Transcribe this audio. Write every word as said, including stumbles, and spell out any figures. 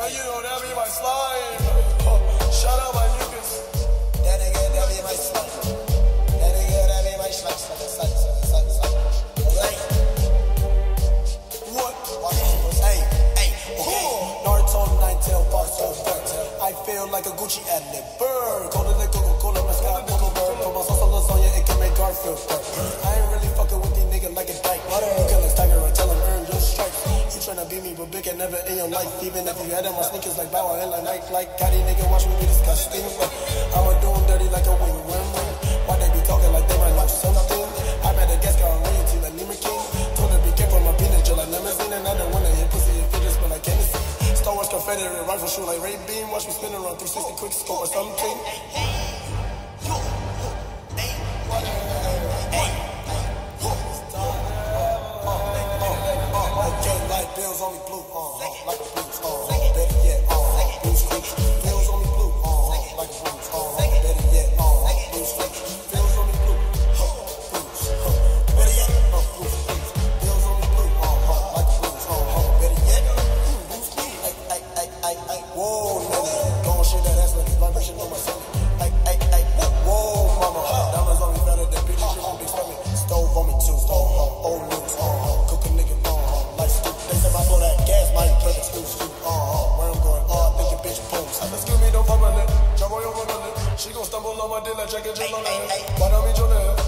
Hey, you know that be my slime. Shout out my mucus. That nigga, that be my slime. That nigga, that be my slime, slime, slime, slime, slime. Hey. What? Hey, hey, okay. Naruto, nine-tail, boss, so I feel like a Gucci ad-lib. Burr, go to the Coca-Cola, mascot, burr. Put my sauce on lasagna, it can make Garfield. I ain't really fucking with these niggas like a dyke. You kill a tiger, I tell him earn your stripes. You tryna beat me, but big and never in your life. Even if you had on my sneakers like Bow and like Nike, like Gotti, nigga, watch me be disgusting. I'ma do them dirty like a ringworm. Why they be talking like they might know something? I better guess got on ring to like limousine. Told her be careful, my penis just like limousine. And I don't wanna hit pussy if it just smell like Tennessee. Star Wars Confederate rifle shoot like Ray Beam. Watch me spin around three sixty quick scope or something. Bills on me blue, uh, like a blues, uh, better yet, uh, blue street. Bills on me blue, uh, like a blues, uh, better yet, uh, blue street. Bills on me blue, huh, blues, huh, better yet, uh, blue street. Bills on me blue, uh, like a blues, uh, better yet, blue street. Ay, ay, ay, ay, ay, whoa, nigga, gon' shit that ass like a vibration on my stomach. Ay, ay, ay, whoa, mama, diamonds on me better than bitches, you won't be stomach. Stove on me too, stove, uh, old news, uh, cook a nigga, uh, like stupid. They say my blow that gas might turn it to shoot. Uh huh. Where I'm going, uh, think your bitch pumps. Excuse me, don't fuck my lip. Jump on your lip. She gon' stumble on my dick like Jack and Jill on that. Why don't me your lip?